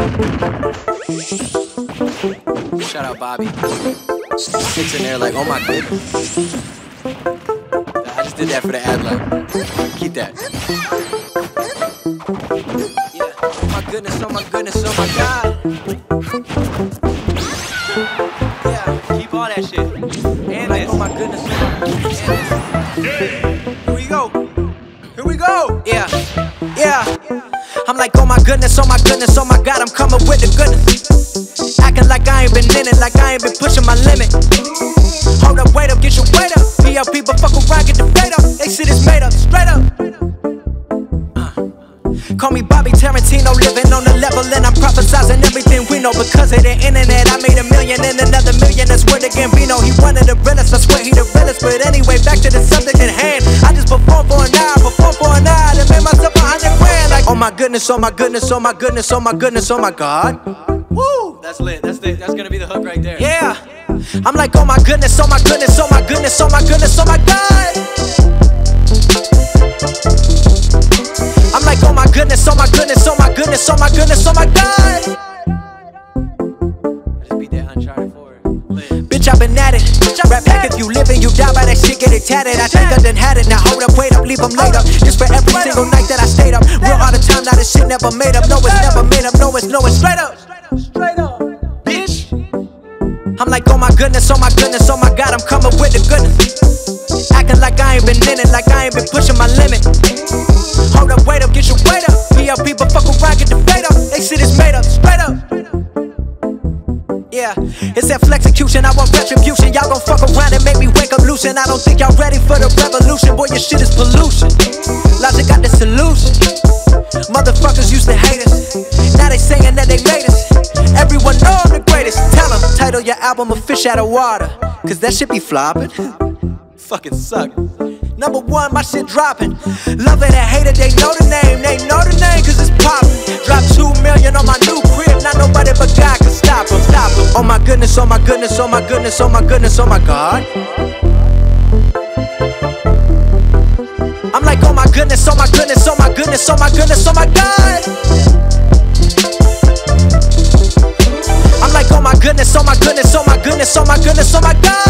Shout out Bobby. Sits in there like, oh my goodness. I just did that for the ad-lib. Keep that. Yeah. Oh my goodness, oh my goodness, oh my God. Yeah, keep all that shit. And like, oh my goodness, oh my goodness. Here we go. Here we go. Yeah. Yeah. I'm like, oh my goodness, oh my goodness, oh my God, I'm coming with the goodness. Acting like I ain't been in it, like I ain't been pushing my limit. Hold up, wait up, get your weight up. PLP, but fuck around, get the fade up. They shit is made up, straight up. Call me Bobby Tarantino, living on the level, and I'm prophesizing everything we know. Because of the internet, I made $1 million and another million. That's where the Gambino, he one of the realest. I swear he the realest. But anyway, back to the subject at hand. I just performed for an hour, and made myself $100 grand. Like, oh my goodness, oh my goodness, oh my goodness, oh my goodness, oh my God. Woo! That's lit. That's gonna be the hook right there. Yeah. I'm like, oh my goodness, oh my goodness, oh my goodness, oh my goodness, oh my God. I'm like, oh my goodness, oh my goodness, oh my goodness, oh my goodness, oh my God. I just beat that Uncharted 4. Bitch, I've been at it. Rap back if you live and you die by that shit, get it tatted. I think I done had it. Now hold up, wait up, leave them laid up. Just for every single night that I stayed up. Real all the time, now this shit never made up. No, it's never made up. No, it's straight up. Straight up, bitch. I'm like, oh my goodness, oh my goodness, oh my God, I'm coming with the goodness. Acting like I ain't been in it, like I ain't been pushing my limit. Hold up, wait up, get your weight up. PLP, but fuck around, get the fade up. They shit is made up, straight up. Yeah, it's that flexecution, I want retribution. Y'all gon' fuck around and make me wake up loose. And I don't think y'all ready for the revolution. Boy, your shit is pollution. Logic got the solution. Motherfuckers used to hate us, now they saying that they made us. Everyone know I'm the greatest. Tell them, title your album A Fish Out of Water, cause that shit be flopping. Fucking suck. Number one, my shit dropping. Love it and hate it, they know the name. They know the name cause it's poppin'. Drop 2 million on my new crib, not nobody but God can stop them. Oh my goodness, oh my goodness, oh my goodness, oh my goodness, oh my God. I'm like, oh my goodness, oh my goodness, oh my goodness, oh my goodness, oh my God. I'm like, oh my goodness, oh my goodness, oh my goodness, oh my goodness, oh my God.